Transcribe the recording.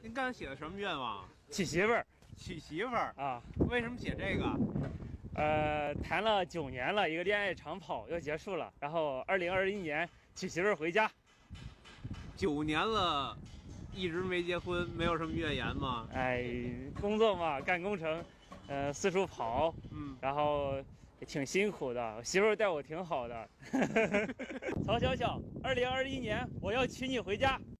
您刚才写的什么愿望？ 娶媳妇儿娶媳妇儿啊。 为什么写这个？ 谈了9年了，一个恋爱长跑要结束了，然后2021年娶媳妇儿回家。 9年了，一直没结婚，没有什么怨言吗？ 哎，工作嘛，干工程，四处跑，然后也挺辛苦的。我媳妇儿待我挺好的。曹小小，2021年我要娶你回家。